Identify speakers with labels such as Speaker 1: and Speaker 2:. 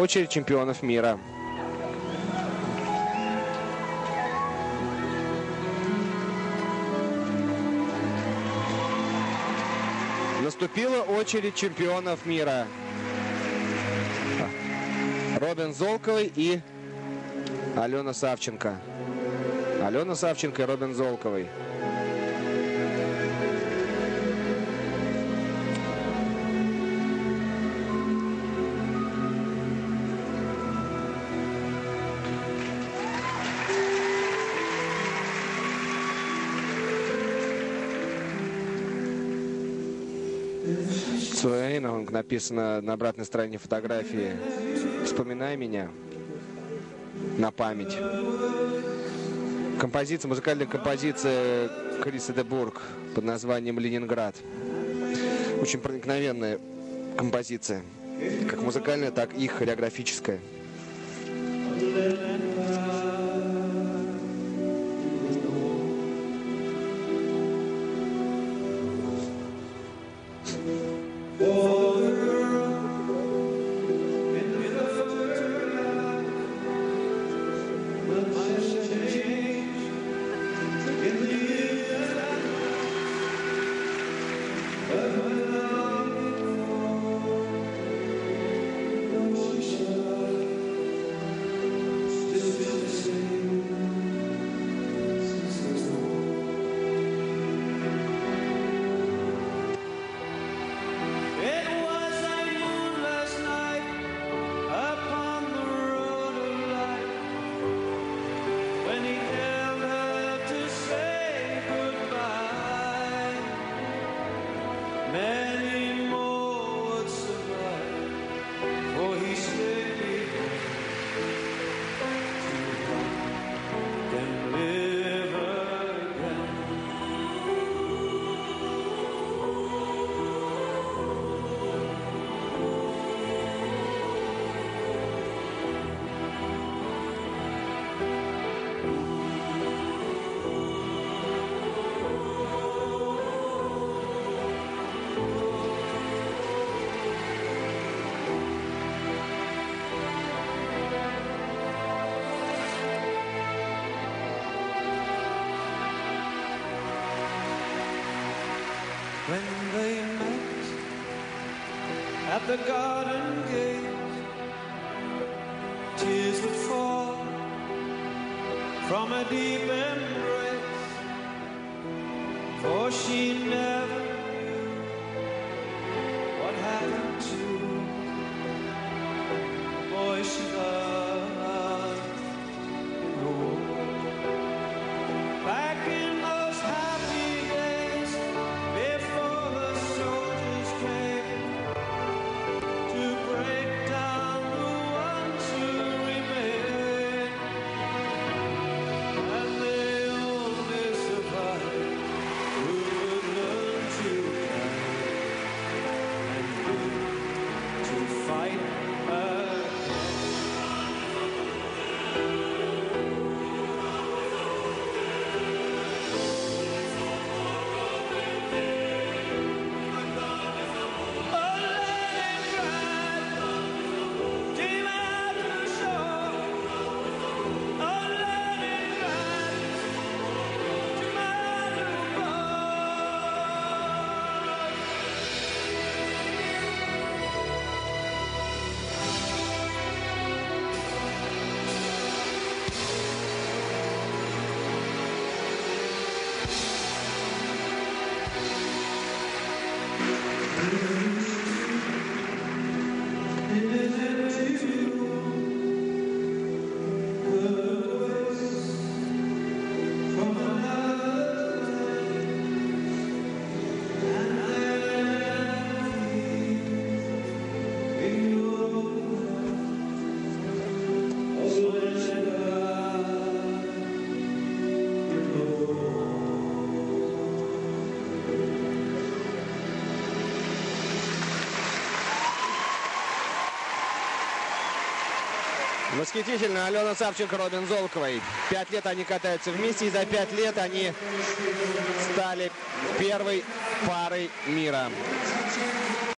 Speaker 1: очередь чемпионов мира. Наступила очередь чемпионов мира. Робин Золковой и Алена Савченко. Алена Савченко и Робин Золковой. Свое имя написано на обратной стороне фотографии. «Вспоминай меня» на память. Композиция, музыкальная композиция Криса де Бург под названием «Ленинград». Очень проникновенная композиция, как музыкальная, так и хореографическая.
Speaker 2: When they met at the garden gate, tears would fall from a deep embrace, for she never knew what happened to the boy she loved in the war. Back in those happy days, before the soldiers came to break down the ones who remain, and they only survived who would learn to fight and live to fight again.
Speaker 1: Восхитительно. Алена Савченко, Робин Золковой. 5 лет они катаются вместе, и за 5 лет они стали первой парой мира.